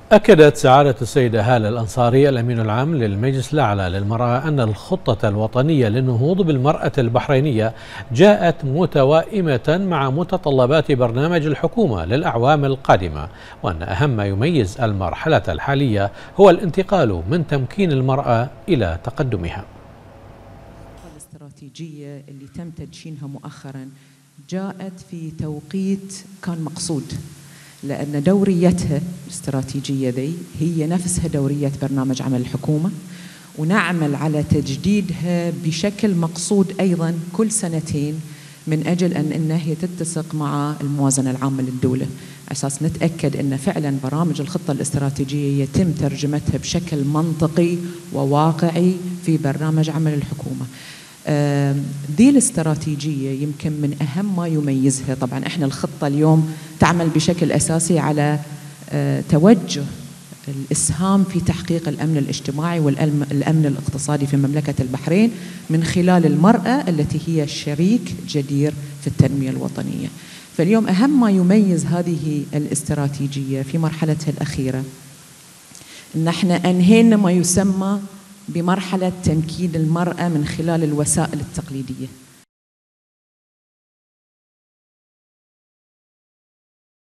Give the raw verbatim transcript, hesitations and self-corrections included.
أكدت سعادة السيدة هالة الأنصاري الأمين العام للمجلس الأعلى للمرأة أن الخطة الوطنية للنهوض بالمرأة البحرينية جاءت متوائمة مع متطلبات برنامج الحكومة للأعوام القادمة، وأن أهم ما يميز المرحلة الحالية هو الانتقال من تمكين المرأة إلى تقدمها. الاستراتيجية اللي تم تدشينها مؤخرا جاءت في توقيت كان مقصود، لأن دوريتها الاستراتيجية ذي هي نفسها دورية برنامج عمل الحكومة، ونعمل على تجديدها بشكل مقصود أيضا كل سنتين من أجل أن إنها هي تتسق مع الموازنة العامة للدولة، أساس نتأكد أن فعلا برامج الخطة الاستراتيجية يتم ترجمتها بشكل منطقي وواقعي في برنامج عمل الحكومة. ذي الاستراتيجية يمكن من أهم ما يميزها، طبعا إحنا الخطة اليوم تعمل بشكل أساسي على توجه الإسهام في تحقيق الأمن الاجتماعي والأمن الاقتصادي في مملكة البحرين من خلال المرأة التي هي شريك جدير في التنمية الوطنية. فاليوم أهم ما يميز هذه الاستراتيجية في مرحلتها الأخيرة إن احنا أنهينا ما يسمى بمرحلة تمكين المرأة من خلال الوسائل التقليدية.